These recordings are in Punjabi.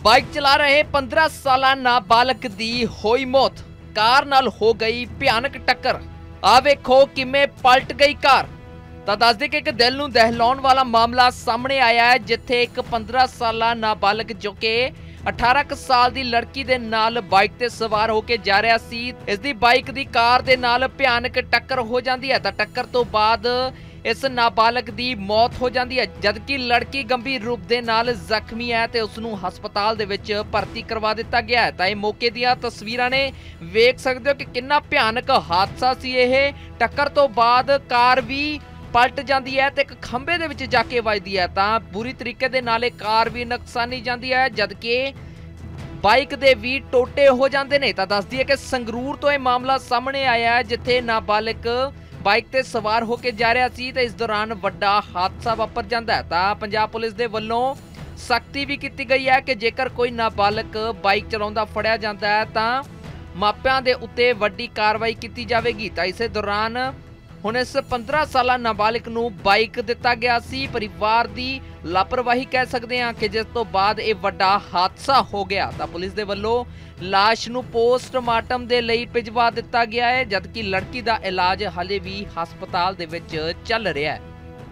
बाइक चला रहे 15 साला नाबालग दी होई मौत। कार नाल हो गई भयानक टक्कर। आ वेखो किवें पलट गई कार। ਤਾਂ ਦੱਸਦੇ ਕਿ ਇੱਕ ਦਿਲ ਨੂੰ ਦਹਿਲਾਉਣ ਵਾਲਾ ਮਾਮਲਾ ਸਾਹਮਣੇ ਆਇਆ ਹੈ, ਜਿੱਥੇ ਇੱਕ 15 ਸਾਲਾ ਨਾਬਾਲਗ ਜੋ ਕਿ 18 ਕੁ ਸਾਲ ਦੀ ਲੜਕੀ ਦੇ ਨਾਲ ਬਾਈਕ ਤੇ ਸਵਾਰ ਹੋ ਕੇ ਜਾ ਰਿਹਾ ਸੀ। ਇਸ ਦੀ ਬਾਈਕ ਦੀ ਕਾਰ ਦੇ ਨਾਲ ਭਿਆਨਕ ਟੱਕਰ ਹੋ ਜਾਂਦੀ ਹੈ ਤਾਂ ਟੱਕਰ ਤੋਂ ਬਾਅਦ ਇਸ ਨਾਬਾਲਗ ਦੀ ਮੌਤ ਹੋ ਜਾਂਦੀ ਹੈ, ਜਦਕਿ ਲੜਕੀ ਗੰਭੀਰ ਰੂਪ ਦੇ ਨਾਲ ਜ਼ਖਮੀ ਹੈ ਤੇ ਉਸ ਨੂੰ ਹਸਪਤਾਲ ਦੇ ਵਿੱਚ ਭਰਤੀ ਕਰਵਾ ਦਿੱਤਾ ਗਿਆ ਹੈ। ਤਾਂ ਇਹ ਮੌਕੇ ਦੀਆਂ ਤਸਵੀਰਾਂ ਨੇ, ਵੇਖ ਸਕਦੇ ਹੋ ਕਿ ਕਿੰਨਾ ਭਿਆਨਕ ਹਾਦਸਾ ਸੀ ਇਹ। ਟੱਕਰ ਤੋਂ ਬਾਅਦ ਕਾਰ ਵੀ ਪਲਟ ਜਾਂਦੀ ਹੈ ਤੇ ਇੱਕ ਖੰਭੇ ਦੇ ਵਿੱਚ ਜਾ ਕੇ ਵੱਜਦੀ ਹੈ ਤਾਂ ਬੁਰੀ ਤਰੀਕੇ ਦੇ ਨਾਲ ਇਹ ਕਾਰ ਵੀ ਨੁਕਸਾਨੀ ਜਾਂਦੀ ਹੈ, ਜਦਕਿ ਬਾਈਕ ਦੇ ਵੀ ਟੋਟੇ ਹੋ ਜਾਂਦੇ ਨੇ। ਤਾਂ ਦੱਸਦੀ ਹੈ ਕਿ ਸੰਗਰੂਰ ਤੋਂ ਇਹ ਮਾਮਲਾ ਸਾਹਮਣੇ ਆਇਆ ਹੈ, ਜਿੱਥੇ ਨਾਬਾਲਗ ਬਾਈਕ ਤੇ ਸਵਾਰ ਹੋ ਕੇ ਜਾ ਰਿਹਾ ਸੀ ਤੇ ਇਸ ਦੌਰਾਨ ਵੱਡਾ ਹਾਦਸਾ ਵਾਪਰ ਜਾਂਦਾ ਹੈ। ਤਾਂ ਪੰਜਾਬ ਪੁਲਿਸ ਦੇ ਵੱਲੋਂ ਸਖਤੀ ਵੀ ਕੀਤੀ ਗਈ ਹੈ ਕਿ ਜੇਕਰ ਕੋਈ ਨਾਬਾਲਗ ਬਾਈਕ ਚਲਾਉਂਦਾ ਫੜਿਆ ਜਾਂਦਾ ਹੈ ਤਾਂ ਮਾਪਿਆਂ ਦੇ ਉੱਤੇ ਵੱਡੀ ਕਾਰਵਾਈ ਕੀਤੀ ਜਾਵੇਗੀ। ਤਾਂ ਇਸੇ ਦੌਰਾਨ ਹੁਣ ਇਸ 15 ਸਾਲਾ ਨਾਬਾਲਗ ਨੂੰ ਬਾਈਕ ਦਿੱਤਾ ਗਿਆ ਸੀ। ਪਰਿਵਾਰ ਦੀ ਲਾਪਰਵਾਹੀ ਕਹਿ ਸਕਦੇ ਹਾਂ ਕਿ ਜਿਸ ਤੋਂ ਬਾਅਦ ਇਹ ਵੱਡਾ ਹਾਦਸਾ ਹੋ ਗਿਆ। ਤਾਂ ਪੁਲਿਸ ਦੇ ਵੱਲੋਂ ਲਾਸ਼ ਨੂੰ ਪੋਸਟਮਾਰਟਮ ਦੇ ਲਈ ਭਿਜਵਾ ਦਿੱਤਾ ਗਿਆ ਹੈ, ਜਦਕਿ ਲੜਕੀ ਦਾ ਇਲਾਜ ਹਾਲੇ ਵੀ ਹਸਪਤਾਲ ਦੇ ਵਿੱਚ ਚੱਲ ਰਿਹਾ ਹੈ।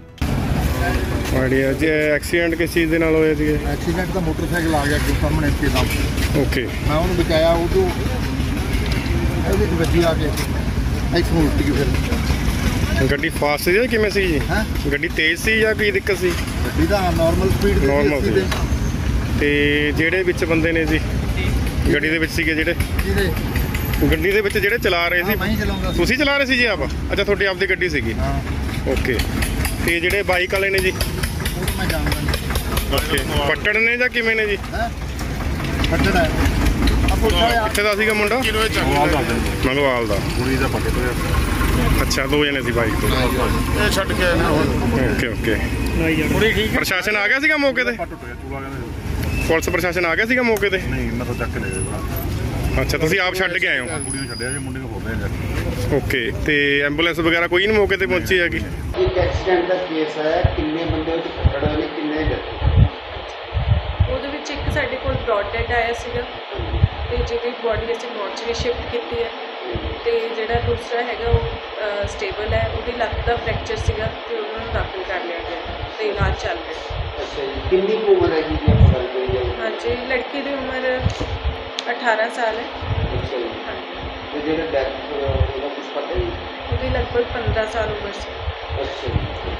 ਆਈਡੀਆ ਜੀ ਐਕਸੀਡੈਂਟ ਕਿਸ ਚੀਜ਼ ਦੇ ਨਾਲ ਹੋਇਆ ਸੀ? ਐਕਸੀਡੈਂਟ ਦਾ ਮੋਟਰਸਾਈਕਲ ਆ ਗਿਆ ਅੱਗੇ ਸਾਹਮਣੇ ਇੱਕਦਮ। ਓਕੇ, ਮੈਂ ਉਹਨੂੰ ਬਚਾਇਆ, ਉਹ ਤੋਂ ਇਹਦੇ ਵਿੱਚ ਵੱਜੀ ਆ ਕੇ ਇੱਥੋਂ ਉਲਟ ਗਈ। ਫਿਰ ਗੱਡੀ ਫਾਸਟ ਸੀ ਜਾਂ ਕਿਵੇਂ ਸੀ ਜੀ? ਹੈਂ? ਗੱਡੀ ਤੇਜ਼ ਸੀ ਜਾਂ ਕੋਈ ਦਿੱਕਤ ਸੀ? ਗੱਡੀ ਦਾ ਨਾਰਮਲ ਸਪੀਡ ਤੇ Normal ਸੀ। ਤੇ ਜਿਹੜੇ ਵਿੱਚ ਬੰਦੇ ਨੇ ਜੀ ਗੱਡੀ ਦੇ ਵਿੱਚ ਸੀਗੇ, ਜਿਹੜੇ ਜਿਹਦੇ ਗੱਡੀ ਦੇ ਵਿੱਚ ਜਿਹੜੇ ਚਲਾ ਰਹੇ ਸੀ, ਮੈਂ ਹੀ ਚਲਾਉਂਦਾ ਸੀ। ਤੁਸੀਂ ਚਲਾ ਰਹੇ ਸੀ ਜੀ ਆਪ? ਅੱਛਾ, ਤੁਹਾਡੀ ਆਪਦੀ ਗੱਡੀ ਸੀਗੀ। ਹਾਂ, ਓਕੇ। ਤੇ ਜਿਹੜੇ ਬਾਈਕ ਵਾਲੇ ਨੇ ਜੀ, ਉਹ ਮੈਂ ਜਾਣਦਾ ਨਹੀਂ। ਓਕੇ, ਪੱਟੜ ਨੇ ਜਾਂ ਕਿਵੇਂ ਨੇ ਜੀ? ਹੈ ਫੱਟੜ ਹੈ। ਆ ਪੁੱਛਿਆ ਕਿੱਥੇ ਦਾ ਸੀਗਾ ਮੁੰਡਾ? ਮੰਗਵਾਲ ਦਾ। ਕੁੜੀ ਦਾ ਪੱਕੇ ਤੋਂ। ਅੱਛਾ, ਦੋ ਜਣੇ ਸੀ ਬਾਈਕ ਤੇ। ਇਹ ਛੱਡ ਕੇ ਆਏ ਨੇ ਹੁਣ। Okay okay. ਕੁੜੀ ਠੀਕ ਹੈ। ਪ੍ਰਸ਼ਾਸਨ ਆ ਗਿਆ ਸੀਗਾ ਮੌਕੇ ਤੇ? ਪੁਲਿਸ ਪ੍ਰਸ਼ਾਸਨ ਆ ਗਿਆ ਸੀਗਾ ਮੌਕੇ ਤੇ? ਨਹੀਂ, ਮੈਂ ਤਾਂ ਚੱਕ ਕੇ ਲੈ ਗਿਆ। ਅੱਛਾ, ਤੁਸੀਂ ਆਪ ਛੱਡ ਕੇ ਆਏ ਹੋ? ਕੁੜੀ ਨੂੰ ਛੱਡਿਆ ਜੀ, ਮੁੰਡੇ ਨੂੰ ਹੋ ਗਿਆ। ਓਕੇ। ਤੇ ਐਂਬੂਲੈਂਸ ਵਗੈਰਾ ਕੋਈ ਨਹੀਂ ਮੌਕੇ ਤੇ ਪਹੁੰਚੀ ਹੈਗੀ? ਇੱਕ ਐਕਸੀਡੈਂਟ ਦਾ ਕੇਸ ਹੈ, ਕਿੰਨੇ ਬੰਦੇ ਉਹ 'ਚ ਪਕੜ ਹੋਏ ਨੇ, ਕਿੰਨੇ ਡੈਥ? ਉਹਦੇ ਵਿੱਚ ਇੱਕ ਸਾਡੇ ਕੋਲ ਬ੍ਰੌਡ ਡੈਡ ਆਇਆ ਸੀਗਾ ਤੇ ਜਿਹਦੀ ਬੋਡੀ ਅਸੀਂ ਮੋਰਚਰੀ ਸ਼ਿਫਟ ਕੀਤੀ ਹੈ ਤੇ ਜਿਹੜਾ ਦੂਸਰਾ ਹੈਗਾ ਉਹ ਸਟੇਬਲ ਹੈ। ਉਹਦੀ ਲੱਤ ਦਾ ਫ੍ਰੈਕਚਰ ਸੀਗਾ ਤੇ ਉਹਨਾਂ ਨੂੰ ਦਾਖਲ ਕਰ ਲਿਆ ਗਿਆ ਤੇ ਇਲਾਜ ਚੱਲ ਰਿਹਾ। ਅੱਛਾ ਜੀ, ਕਿੰਨੀ ਕੁ ਉਮਰ ਹੈ ਜੀ ਜੇ ਆਪਾਂ ਗੱਲ ਕਰੀਏ? ਹਾਂਜੀ, ਲੜਕੀ ਦੀ ਉਮਰ 18 ਸਾਲ ਹੈ। ਅੱਛਾ ਜੀ। ਹਾਂਜੀ, ਤੇ ਜਿਹੜਾ ਡੈਥ ਉਹਦਾ ਕੁਛ ਪਤਾ ਨਹੀਂ? ਉਹਦੀ ਲਗਭਗ 15 ਸਾਲ ਉਮਰ ਸੀ। ਅੱਛਾ ਜੀ।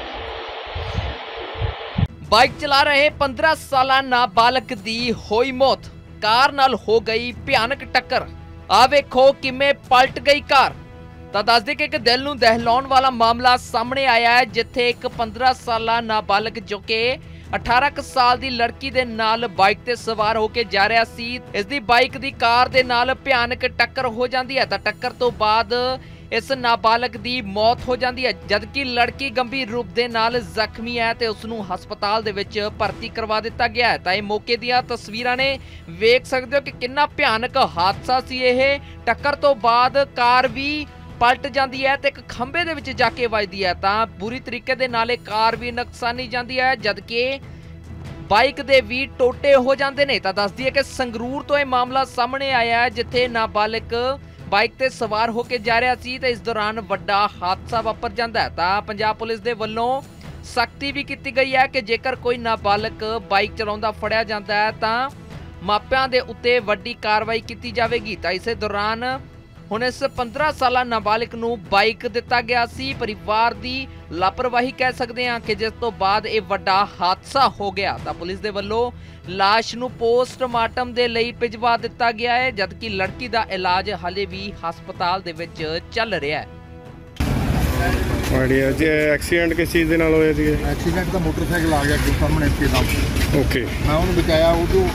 ਬਾਈਕ ਚਲਾ ਰਹੇ 15 ਸਾਲਾ ਨਾਬਾਲਗ ਦੀ ਹੋਈ ਮੌਤ। ਕਾਰ ਨਾਲ ਹੋ ਗਈ ਭਿਆਨਕ ਟੱਕਰ। ਆ ਵੇਖੋ ਕਿਵੇਂ ਪਲਟ ਗਈ ਕਾਰ। ਤਾਂ ਦੱਸਦੇ ਕਿ ਇੱਕ ਦਿਲ ਨੂੰ ਦਹਿਲਾਉਣ ਵਾਲਾ ਮਾਮਲਾ ਸਾਹਮਣੇ ਆਇਆ ਹੈ, ਜਿੱਥੇ ਇੱਕ 15 ਸਾਲਾ ਨਾਬਾਲਗ ਜੋ ਕਿ 18 ਕੁ ਸਾਲ ਦੀ ਲੜਕੀ ਦੇ ਨਾਲ ਬਾਈਕ ਤੇ ਸਵਾਰ ਹੋ ਕੇ ਜਾ ਰਿਹਾ ਸੀ। ਇਸ ਦੀ ਬਾਈਕ ਦੀ ਕਾਰ ਦੇ ਨਾਲ ਭਿਆਨਕ ਟੱਕਰ ਹੋ ਜਾਂਦੀ ਹੈ ਤਾਂ ਟੱਕਰ ਤੋਂ ਬਾਅਦ ਇਸ ਨਾਬਾਲਗ ਦੀ ਮੌਤ ਹੋ ਜਾਂਦੀ ਹੈ, ਜਦਕਿ ਲੜਕੀ ਗੰਭੀਰ ਰੂਪ ਦੇ ਨਾਲ ਜ਼ਖਮੀ ਹੈ ਤੇ ਉਸ ਨੂੰ ਹਸਪਤਾਲ ਦੇ ਵਿੱਚ ਭਰਤੀ ਕਰਵਾ ਦਿੱਤਾ ਗਿਆ ਹੈ। ਤਾਂ ਇਹ ਮੌਕੇ ਦੀਆਂ ਤਸਵੀਰਾਂ ਨੇ, ਵੇਖ ਸਕਦੇ ਹੋ ਕਿ ਕਿੰਨਾ ਭਿਆਨਕ ਹਾਦਸਾ ਸੀ ਇਹ। ਟੱਕਰ ਤੋਂ ਬਾਅਦ ਕਾਰ ਵੀ ਪਲਟ ਜਾਂਦੀ ਹੈ ਤੇ ਇੱਕ ਖੰਭੇ ਦੇ ਵਿੱਚ ਜਾ ਕੇ ਵੱਜਦੀ ਹੈ ਤਾਂ ਬੁਰੀ ਤਰੀਕੇ ਦੇ ਨਾਲ ਇਹ ਕਾਰ ਵੀ ਨੁਕਸਾਨੀ ਜਾਂਦੀ ਹੈ, ਜਦਕਿ ਬਾਈਕ ਦੇ ਵੀ ਟੋਟੇ ਹੋ ਜਾਂਦੇ ਨੇ। ਤਾਂ ਦੱਸਦੀ ਹੈ ਕਿ ਸੰਗਰੂਰ ਤੋਂ ਇਹ ਮਾਮਲਾ ਸਾਹਮਣੇ ਆਇਆ ਹੈ, ਜਿੱਥੇ ਨਾਬਾਲਗ ਬਾਈਕ ਤੇ ਸਵਾਰ ਹੋ ਕੇ ਜਾ ਰਿਹਾ ਸੀ ਤੇ ਇਸ ਦੌਰਾਨ ਵੱਡਾ ਹਾਦਸਾ ਵਾਪਰ ਜਾਂਦਾ ਹੈ। ਤਾਂ ਪੰਜਾਬ ਪੁਲਿਸ ਦੇ ਵੱਲੋਂ ਸਖਤੀ ਵੀ ਕੀਤੀ ਗਈ ਹੈ ਕਿ ਜੇਕਰ ਕੋਈ ਨਾਬਾਲਗ ਬਾਈਕ ਚਲਾਉਂਦਾ ਫੜਿਆ ਜਾਂਦਾ ਹੈ ਤਾਂ ਮਾਪਿਆਂ ਦੇ ਉੱਤੇ ਵੱਡੀ ਕਾਰਵਾਈ ਕੀਤੀ ਜਾਵੇਗੀ। ਤਾਂ ਇਸੇ ਦੌਰਾਨ ਹੁਣ ਇਸ 15 ਸਾਲਾ ਨਾਬਾਲਗ ਨੂੰ ਬਾਈਕ ਦਿੱਤਾ ਗਿਆ ਸੀ। ਪਰਿਵਾਰ ਦੀ ਲਾਪਰਵਾਹੀ ਕਹਿ ਸਕਦੇ ਹਾਂ ਕਿ ਜਿਸ ਤੋਂ ਬਾਅਦ ਇਹ ਵੱਡਾ ਹਾਦਸਾ ਹੋ ਗਿਆ। ਤਾਂ ਪੁਲਿਸ ਦੇ ਵੱਲੋਂ ਲਾਸ਼ ਨੂੰ ਪੋਸਟਮਾਰਟਮ ਦੇ ਲਈ ਭਿਜਵਾ ਦਿੱਤਾ ਗਿਆ ਹੈ, ਜਦਕਿ ਲੜਕੀ ਦਾ ਇਲਾਜ ਹਾਲੇ ਵੀ ਹਸਪਤਾਲ ਦੇ ਵਿੱਚ ਚੱਲ ਰਿਹਾ ਹੈ। ਆਈਡੀਆ ਜੀ ਐਕਸੀਡੈਂਟ ਕਿਸ ਚੀਜ਼ ਦੇ ਨਾਲ ਹੋਇਆ ਸੀ? ਐਕਸੀਡੈਂਟ ਦਾ ਮੋਟਰਸਾਈਕਲ ਆ ਗਿਆ ਅੱਗੇ ਸਾਹਮਣੇ ਇੱਕਦਮ। ਓਕੇ, ਮੈਂ ਉਹਨੂੰ ਬਚਾਇਆ, ਉਹ ਤੋਂ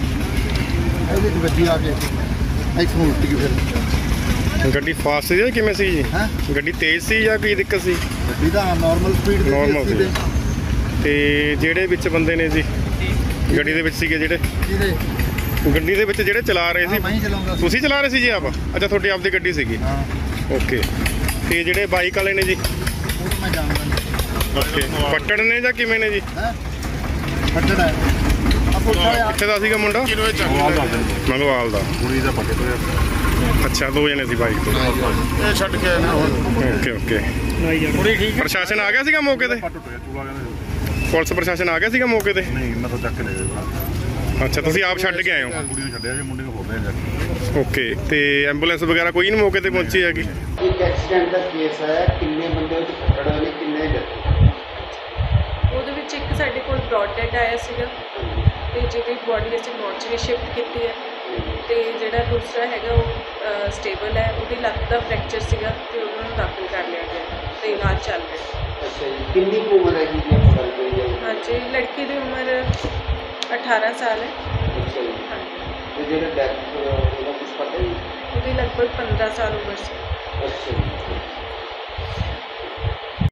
ਇਹਦੇ ਵਿੱਚ ਵੱਜੀ ਆ ਕੇ ਇੱਥੋਂ ਉਲਟ ਗਈ। ਫਿਰ ਗੱਡੀ ਫਾਸਟ ਸੀ ਜਾਂ ਕਿਵੇਂ ਸੀ ਜੀ? ਹੈਂ? ਗੱਡੀ ਤੇਜ਼ ਸੀ ਜਾਂ ਕੋਈ ਦਿੱਕਤ ਸੀ? ਗੱਡੀ ਦਾ ਨਾਰਮਲ ਸਪੀਡ Normal ਤੇ ਸੀ। ਤੇ ਜਿਹੜੇ ਵਿੱਚ ਬੰਦੇ ਨੇ ਜੀ ਗੱਡੀ ਦੇ ਵਿੱਚ ਸੀਗੇ, ਜਿਹੜੇ ਜਿਹਦੇ ਗੱਡੀ ਦੇ ਵਿੱਚ ਜਿਹੜੇ ਚਲਾ ਰਹੇ ਸੀ, ਮੈਂ ਹੀ ਚਲਾਉਂਦਾ ਸੀ। ਤੁਸੀਂ ਚਲਾ ਰਹੇ ਸੀ ਜੀ ਆਪ? ਅੱਛਾ, ਤੁਹਾਡੀ ਆਪਦੀ ਗੱਡੀ ਸੀਗੀ। ਹਾਂ, ਓਕੇ। ਤੇ ਜਿਹੜੇ ਬਾਈਕ ਵਾਲੇ ਨੇ ਜੀ, ਉਹ ਮੈਂ ਜਾਣਦਾ ਨਹੀਂ। ਓਕੇ, ਪੱਟੜ ਨੇ ਜਾਂ ਕਿਵੇਂ ਨੇ ਜੀ? ਹੈ ਫੱਟੜ ਹੈ। ਆ ਕਿੱਥੇ ਦਾ ਸੀਗਾ ਮੁੰਡਾ? ਮੰਗਵਾਲ ਦਾ। ਅੱਛਾ, 2 ਜਣੇ ਸੀ ਬਾਈਕ ਤੇ। ਇਹ ਛੱਡ ਕੇ ਆਏ ਨੇ ਹੁਣ। Okay okay. ਪ੍ਰਸ਼ਾਸਨ ਆ ਗਿਆ ਸੀਗਾ ਮੌਕੇ ਤੇ? ਪੁਲਿਸ ਪ੍ਰਸ਼ਾਸਨ ਆ ਗਿਆ ਸੀਗਾ ਮੌਕੇ ਤੇ? ਨਹੀਂ, ਮੈਂ ਤਾਂ ਚੱਕ ਲਿਆ। ਅੱਛਾ, ਤੁਸੀਂ ਆਪ ਛੱਡ ਕੇ ਆਏ ਹੋ? ਕੁੜੀ ਨੂੰ ਛੱਡਿਆ ਸੀ, ਮੁੰਡੇ ਨੂੰ ਹੋਰ ਲੈ ਓਕੇ, ਤੇ ਐਂਬੂਲੈਂਸ ਵਗੈਰਾ ਕੋਈ ਨਹੀਂ ਮੌਕੇ ਤੇ ਪਹੁੰਚੀ ਹੈਗੀ? ਇੱਕ ਐਕਸੀਡੈਂਟ ਦਾ ਕੇਸ ਹੈ, ਕਿੰਨੇ ਬੰਦੇ ਉਹ 'ਚ ਫੱਟੜ ਹੋਏ ਨੇ, ਕਿੰਨੇ ਡੈਥ? ਉਹਦੇ ਵਿੱਚ ਇੱਕ ਸਾਡੇ ਕੋਲ ਬ੍ਰੌਡ ਡੈਡ ਆਇਆ ਸੀਗਾ ਤੇ ਜਿਹਦੀ ਬੋਡੀ ਅਸੀਂ ਮੋਰਚਰੀ ਸ਼ਿਫਟ ਕੀਤੀ ਹੈ ਤੇ ਜਿਹੜਾ ਦੂਸਰਾ ਹੈਗਾ ਉਹ ਸਟੇਬਲ ਹੈ। ਉਹਦੀ ਲੱਤ ਦਾ ਫ੍ਰੈਕਚਰ ਸੀਗਾ ਤੇ ਉਹਨਾਂ ਨੂੰ ਦਾਖਲ ਕਰ ਲਿਆ ਗਿਆ ਤੇ ਇਲਾਜ ਚੱਲ ਰਿਹਾ। ਅੱਛਾ ਜੀ, ਕਿੰਨੀ ਕੁ ਉਮਰ ਹੈਗੀ ਜੀ ਆਪਾਂ ਗੱਲ ਕਰੀਏ? ਹਾਂਜੀ, ਲੜਕੀ ਦੀ ਉਮਰ 18 ਸਾਲ ਹੈ। ਅੱਛਾ ਜੀ, ਹਾਂਜੀ, ਤੇ ਜਿਹੜਾ ਡੈਥ ਉਹਦਾ ਕੁਝ ਪਤਾ ਜੀ? ਉਹਦੀ ਲਗਭਗ 15 ਸਾਲ ਉਮਰ ਸੀ। ਅੱਛਾ ਜੀ,